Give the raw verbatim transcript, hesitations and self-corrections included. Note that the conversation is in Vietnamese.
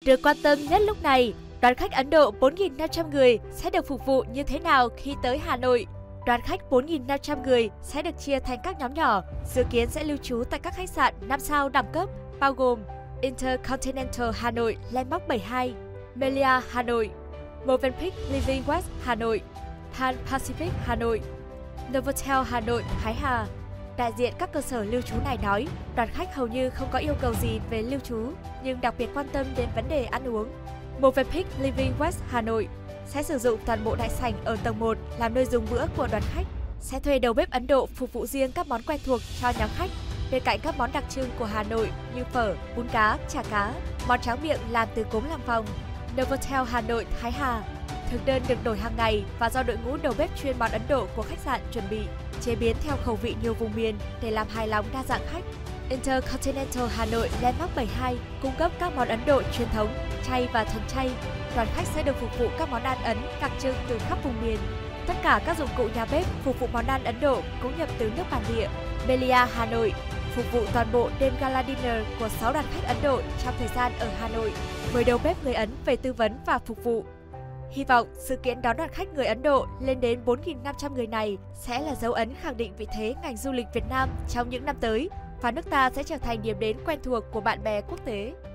Được quan tâm nhất lúc này, đoàn khách Ấn Độ bốn nghìn năm trăm người sẽ được phục vụ như thế nào khi tới Hà Nội? Đoàn khách bốn nghìn năm trăm người sẽ được chia thành các nhóm nhỏ, dự kiến sẽ lưu trú tại các khách sạn năm sao đẳng cấp, bao gồm Intercontinental Hà Nội Landmark bảy mươi hai, Melia Hà Nội, Movenpick Living West Hà Nội, Pan Pacific Hà Nội, Novotel Hà Nội Thái Hà. Đại diện các cơ sở lưu trú này nói, đoàn khách hầu như không có yêu cầu gì về lưu trú, nhưng đặc biệt quan tâm đến vấn đề ăn uống. Movenpick Living West Hà Nội sẽ sử dụng toàn bộ đại sảnh ở tầng một làm nơi dùng bữa của đoàn khách, sẽ thuê đầu bếp Ấn Độ phục vụ riêng các món quen thuộc cho nhóm khách, bên cạnh các món đặc trưng của Hà Nội như phở, bún cá, chả cá, món tráng miệng làm từ cốm làm phòng. Novotel Hà Nội Thái Hà, thực đơn được đổi hàng ngày và do đội ngũ đầu bếp chuyên món Ấn Độ của khách sạn chuẩn bị, chế biến theo khẩu vị nhiều vùng miền để làm hài lòng đa dạng khách. Intercontinental Hà Nội Landmark bảy mươi hai cung cấp các món Ấn Độ truyền thống, chay và thuần chay. Đoàn khách sẽ được phục vụ các món ăn Ấn đặc trưng từ khắp vùng miền. Tất cả các dụng cụ nhà bếp phục vụ món ăn Ấn Độ cũng nhập từ nước bản địa. Melia Hà Nội phục vụ toàn bộ đêm gala dinner của sáu đoàn khách Ấn Độ trong thời gian ở Hà Nội, mời đầu bếp người Ấn về tư vấn và phục vụ. Hy vọng sự kiện đón đoàn khách người Ấn Độ lên đến bốn nghìn năm trăm người này sẽ là dấu ấn khẳng định vị thế ngành du lịch Việt Nam trong những năm tới, và nước ta sẽ trở thành điểm đến quen thuộc của bạn bè quốc tế.